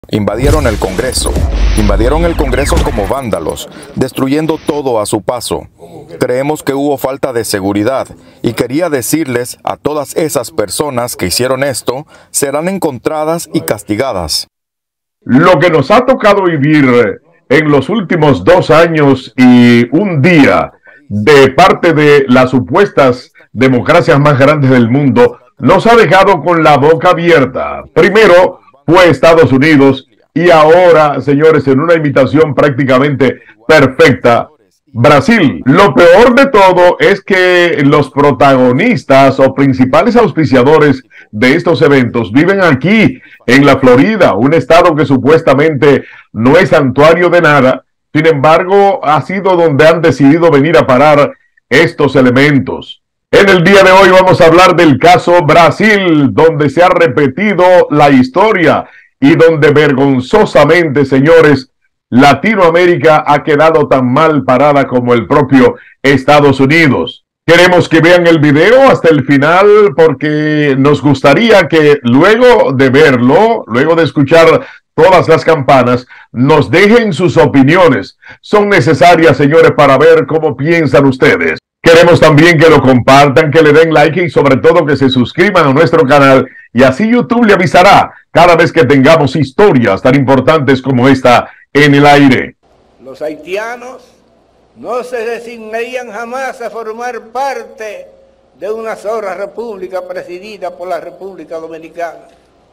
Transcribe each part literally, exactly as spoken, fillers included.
Invadieron el Congreso. Invadieron el Congreso como vándalos, destruyendo todo a su paso. Creemos que hubo falta de seguridad y quería decirles a todas esas personas que hicieron esto, serán encontradas y castigadas. Lo que nos ha tocado vivir en los últimos dos años y un día de parte de las supuestas democracias más grandes del mundo nos ha dejado con la boca abierta. Primero fue Estados Unidos y ahora, señores, en una imitación prácticamente perfecta, Brasil. Lo peor de todo es que los protagonistas o principales auspiciadores de estos eventos viven aquí en la Florida, un estado que supuestamente no es santuario de nada. Sin embargo, ha sido donde han decidido venir a parar estos elementos. En el día de hoy vamos a hablar del caso Brasil, donde se ha repetido la historia y donde vergonzosamente, señores, Latinoamérica ha quedado tan mal parada como el propio Estados Unidos. Queremos que vean el video hasta el final porque nos gustaría que luego de verlo, luego de escuchar todas las campanas, nos dejen sus opiniones. Son necesarias, señores, para ver cómo piensan ustedes. Queremos también que lo compartan, que le den like y sobre todo que se suscriban a nuestro canal y así YouTube le avisará cada vez que tengamos historias tan importantes como esta en el aire. Los haitianos no se resignarían jamás a formar parte de una sola república presidida por la República Dominicana.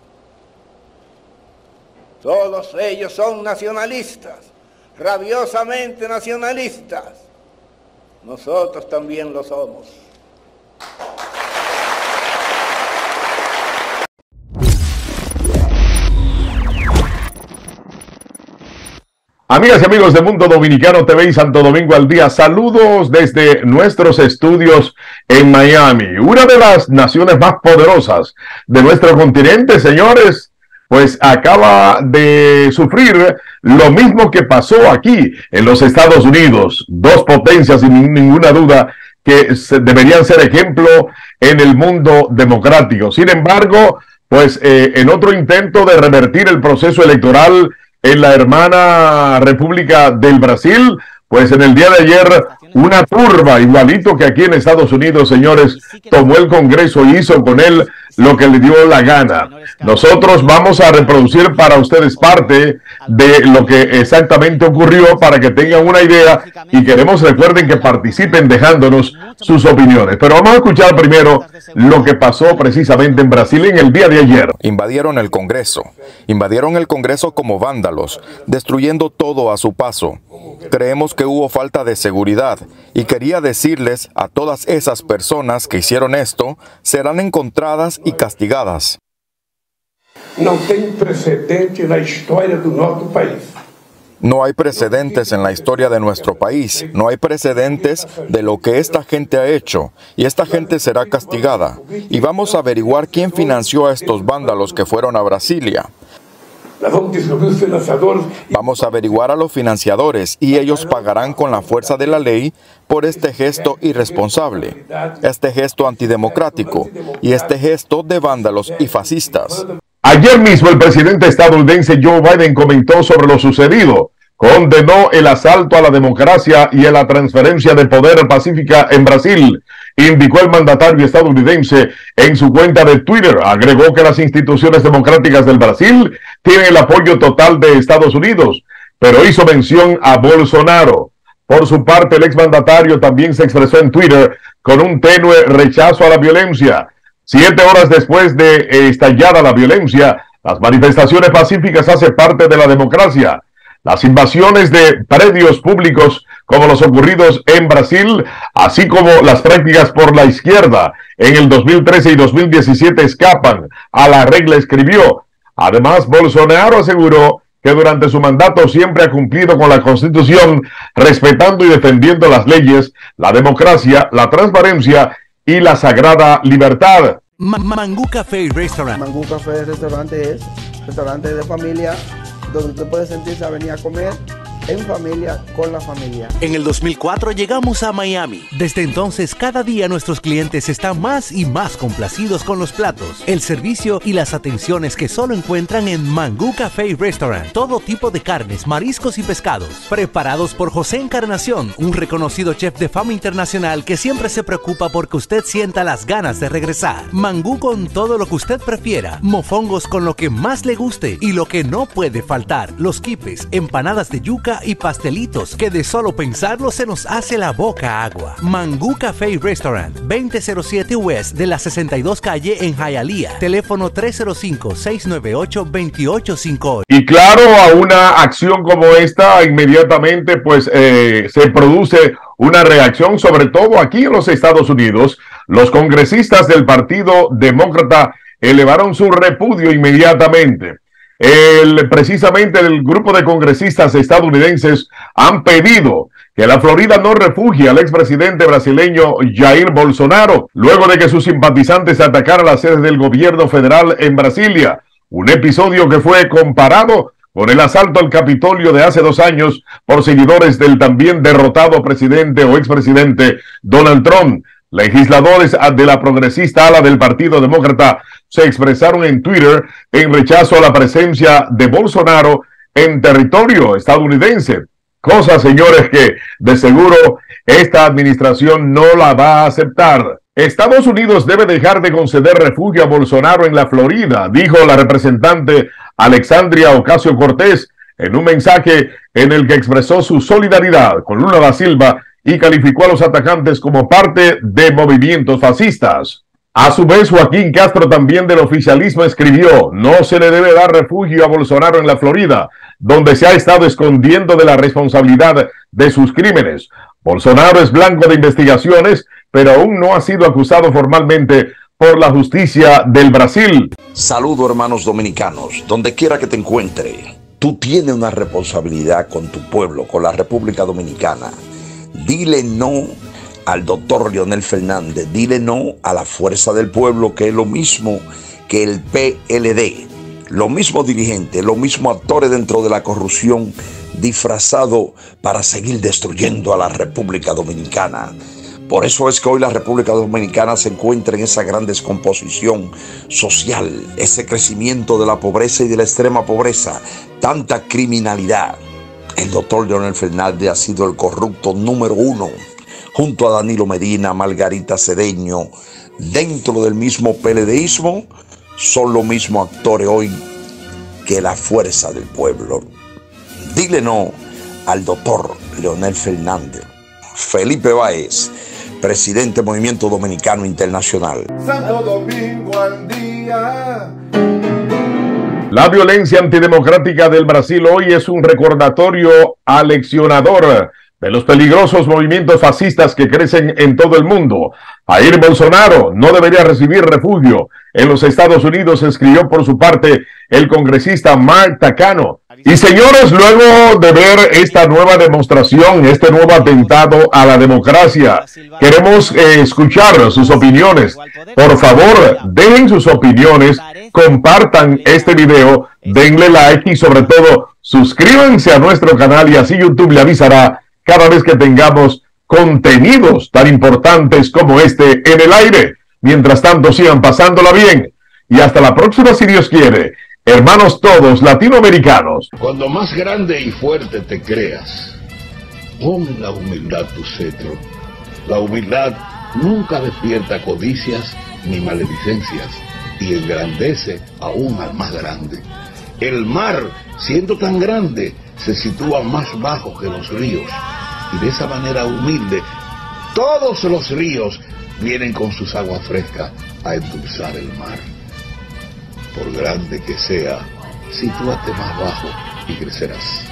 Todos ellos son nacionalistas, rabiosamente nacionalistas. Nosotros también lo somos. Amigas y amigos de Mundo Dominicano T V y Santo Domingo al Día, saludos desde nuestros estudios en Miami, una de las naciones más poderosas de nuestro continente, señores, pues acaba de sufrir lo mismo que pasó aquí en los Estados Unidos, dos potencias sin ninguna duda que deberían ser ejemplo en el mundo democrático. Sin embargo, pues eh, en otro intento de revertir el proceso electoral en la hermana República del Brasil, pues en el día de ayer una turba, igualito que aquí en Estados Unidos, señores, tomó el Congreso y hizo con él lo que le dio la gana. Nosotros vamos a reproducir para ustedes parte de lo que exactamente ocurrió para que tengan una idea y queremos, recuerden, que participen dejándonos sus opiniones. Pero vamos a escuchar primero lo que pasó precisamente en Brasil en el día de ayer. Invadieron el Congreso. Invadieron el Congreso como vándalos, destruyendo todo a su paso. Creemos que hubo falta de seguridad y quería decirles a todas esas personas que hicieron esto, serán encontradas y castigadas. No tem precedente na história do nosso país. No hay precedentes en la historia de nuestro país, no hay precedentes de lo que esta gente ha hecho, y esta gente será castigada. Y vamos a averiguar quién financió a estos vándalos que fueron a Brasilia. Vamos a averiguar a los financiadores y ellos pagarán con la fuerza de la ley por este gesto irresponsable, este gesto antidemocrático y este gesto de vándalos y fascistas. Ayer mismo el presidente estadounidense Joe Biden comentó sobre lo sucedido, condenó el asalto a la democracia y a la transferencia de poder pacífica en Brasil, indicó el mandatario estadounidense en su cuenta de Twitter. Agregó que las instituciones democráticas del Brasil tienen el apoyo total de Estados Unidos, pero hizo mención a Bolsonaro. Por su parte, el exmandatario también se expresó en Twitter con un tenue rechazo a la violencia. Siete horas después de estallada la violencia, las manifestaciones pacíficas hacen parte de la democracia. Las invasiones de predios públicos como los ocurridos en Brasil, así como las prácticas por la izquierda en el dos mil trece y dos mil diecisiete escapan a la regla, escribió. Además, Bolsonaro aseguró que durante su mandato siempre ha cumplido con la Constitución, respetando y defendiendo las leyes, la democracia, la transparencia y la sagrada libertad. Mangú Café y Restaurant. Mangú Café y Restaurante es restaurante de familia donde usted puede sentirse a venir a comer en familia, con la familia. En el dos mil cuatro llegamos a Miami. Desde entonces, cada día nuestros clientes están más y más complacidos con los platos, el servicio y las atenciones que solo encuentran en Mangú Café y Restaurant. Todo tipo de carnes, mariscos y pescados, preparados por José Encarnación, un reconocido chef de fama internacional que siempre se preocupa porque usted sienta las ganas de regresar. Mangú con todo lo que usted prefiera, mofongos con lo que más le guste y lo que no puede faltar, los quipes, empanadas de yuca y pastelitos que de solo pensarlo se nos hace la boca agua. Mangú Café y Restaurant, veinte cero siete West de la sesenta y dos calle en Hialeah. Teléfono tres cero cinco, seis nueve ocho, dos ocho cinco ocho. Y claro, a una acción como esta, inmediatamente pues eh, se produce una reacción, sobre todo aquí en los Estados Unidos. Los congresistas del Partido Demócrata elevaron su repudio inmediatamente. El, precisamente el grupo de congresistas estadounidenses han pedido que la Florida no refugie al expresidente brasileño Jair Bolsonaro, luego de que sus simpatizantes atacaran la sede del gobierno federal en Brasilia, un episodio que fue comparado con el asalto al Capitolio de hace dos años por seguidores del también derrotado presidente o expresidente Donald Trump. Legisladores de la progresista ala del Partido Demócrata se expresaron en Twitter en rechazo a la presencia de Bolsonaro en territorio estadounidense. Cosa, señores, que de seguro esta administración no la va a aceptar. Estados Unidos debe dejar de conceder refugio a Bolsonaro en la Florida, dijo la representante Alexandria Ocasio-Cortez en un mensaje en el que expresó su solidaridad con Lula da Silva y calificó a los atacantes como parte de movimientos fascistas. A su vez, Joaquín Castro, también del oficialismo, escribió: no se le debe dar refugio a Bolsonaro en la Florida, donde se ha estado escondiendo de la responsabilidad de sus crímenes. Bolsonaro es blanco de investigaciones, pero aún no ha sido acusado formalmente por la justicia del Brasil. Saludo, hermanos dominicanos, donde quiera que te encuentre. Tú tienes una responsabilidad con tu pueblo, con la República Dominicana. Dile no al doctor Leonel Fernández, dile no a la Fuerza del Pueblo, que es lo mismo que el P L D, los mismos dirigentes, los mismos actores dentro de la corrupción, disfrazado para seguir destruyendo a la República Dominicana. Por eso es que hoy la República Dominicana se encuentra en esa gran descomposición social, ese crecimiento de la pobreza y de la extrema pobreza, tanta criminalidad. El doctor Leonel Fernández ha sido el corrupto número uno, junto a Danilo Medina, Margarita Cedeño. Dentro del mismo PLDismo, son los mismos actores hoy que la Fuerza del Pueblo. Dile no al doctor Leonel Fernández. Felipe Báez, presidente del Movimiento Dominicano Internacional. Santo Domingo al día. La violencia antidemocrática del Brasil hoy es un recordatorio aleccionador de los peligrosos movimientos fascistas que crecen en todo el mundo. Jair Bolsonaro no debería recibir refugio en los Estados Unidos, escribió por su parte el congresista Mark Takano. Y señores, luego de ver esta nueva demostración, este nuevo atentado a la democracia, queremos eh, escuchar sus opiniones. Por favor, dejen sus opiniones, compartan este video, denle like y sobre todo suscríbanse a nuestro canal y así YouTube le avisará cada vez que tengamos contenidos tan importantes como este en el aire. Mientras tanto, sigan pasándola bien y hasta la próxima si Dios quiere. Hermanos todos latinoamericanos. Cuando más grande y fuerte te creas, pon la humildad tu cetro. La humildad nunca despierta codicias ni maledicencias y engrandece aún al más grande. El mar, siendo tan grande, se sitúa más bajo que los ríos y de esa manera humilde todos los ríos vienen con sus aguas frescas a endulzar el mar. Por grande que sea, sitúate más bajo y crecerás.